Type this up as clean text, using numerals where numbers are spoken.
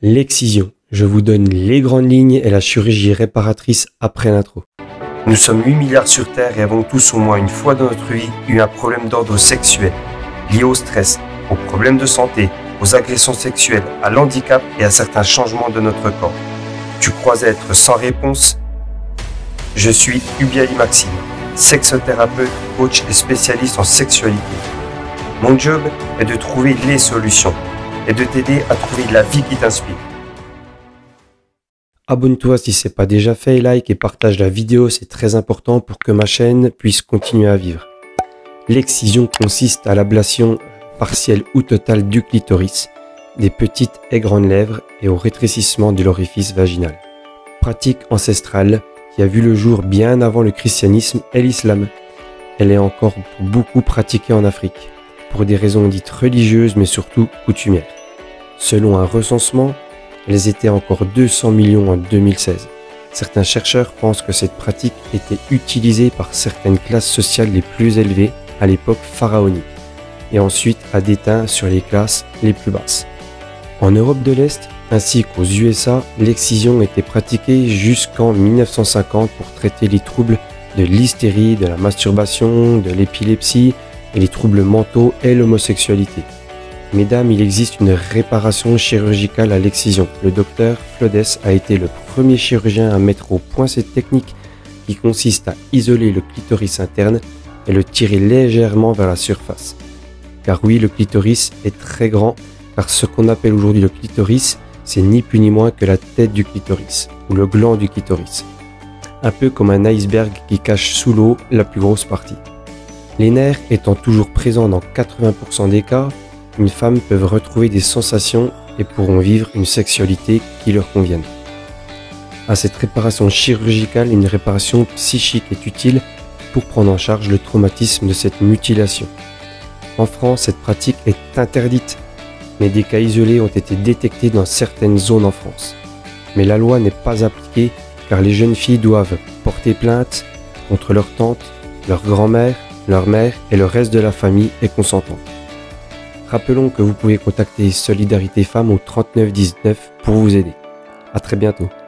L'excision. Je vous donne les grandes lignes et la chirurgie réparatrice après l'intro. Nous sommes 8 milliards sur Terre et avons tous au moins une fois dans notre vie eu un problème d'ordre sexuel, lié au stress, aux problèmes de santé, aux agressions sexuelles, à l'handicap et à certains changements de notre corps. Tu crois être sans réponse? Je suis Ubiali Maxime, sexothérapeute, coach et spécialiste en sexualité. Mon job est de trouver les solutions et de t'aider à trouver la vie qui t'inspire. Abonne-toi si ce n'est pas déjà fait, like et partage la vidéo, c'est très important pour que ma chaîne puisse continuer à vivre. L'excision consiste à l'ablation partielle ou totale du clitoris, des petites et grandes lèvres et au rétrécissement de l'orifice vaginal. Pratique ancestrale qui a vu le jour bien avant le christianisme et l'islam. Elle est encore beaucoup pratiquée en Afrique, pour des raisons dites religieuses mais surtout coutumières. Selon un recensement, elles étaient encore 200 millions en 2016. Certains chercheurs pensent que cette pratique était utilisée par certaines classes sociales les plus élevées à l'époque pharaonique, et ensuite a déteint sur les classes les plus basses. En Europe de l'Est, ainsi qu'aux USA, l'excision était pratiquée jusqu'en 1950 pour traiter les troubles de l'hystérie, de la masturbation, de l'épilepsie et les troubles mentaux et l'homosexualité. Mesdames, il existe une réparation chirurgicale à l'excision. Le docteur Flodès a été le premier chirurgien à mettre au point cette technique qui consiste à isoler le clitoris interne et le tirer légèrement vers la surface. Car oui, le clitoris est très grand, car ce qu'on appelle aujourd'hui le clitoris, c'est ni plus ni moins que la tête du clitoris, ou le gland du clitoris. Un peu comme un iceberg qui cache sous l'eau la plus grosse partie. Les nerfs étant toujours présents dans 80% des cas, une femme peut retrouver des sensations et pourront vivre une sexualité qui leur convienne. À cette réparation chirurgicale, une réparation psychique est utile pour prendre en charge le traumatisme de cette mutilation. En France, cette pratique est interdite, mais des cas isolés ont été détectés dans certaines zones en France. Mais la loi n'est pas appliquée car les jeunes filles doivent porter plainte contre leur tante, leur grand-mère, leur mère et le reste de la famille est consentante. Rappelons que vous pouvez contacter Solidarité Femmes au 39 19 pour vous aider. À très bientôt.